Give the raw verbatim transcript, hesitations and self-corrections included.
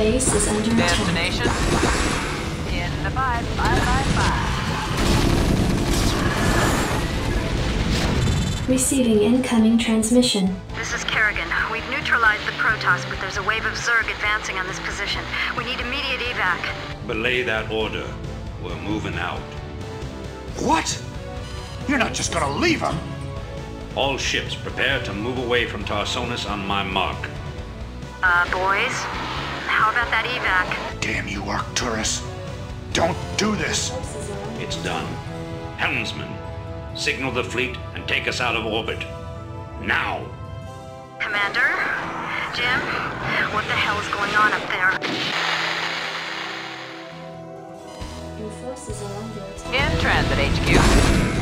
base is under attack. Destination? In the five, five, five, five. Receiving incoming transmission. This is Kerrigan. We've neutralized the Protoss, but there's a wave of Zerg advancing on this position. We need immediate evac. Belay that order. We're moving out. What? You're not just gonna leave them? All ships prepare to move away from Tarsonis on my mark. Uh, boys? How about that evac? Damn you, Arcturus. Don't do this. It's done. Helmsman, signal the fleet and take us out of orbit. Now! Commander? Jim? What the hell is going on up there? Your forces are under attack. In transit, H Q.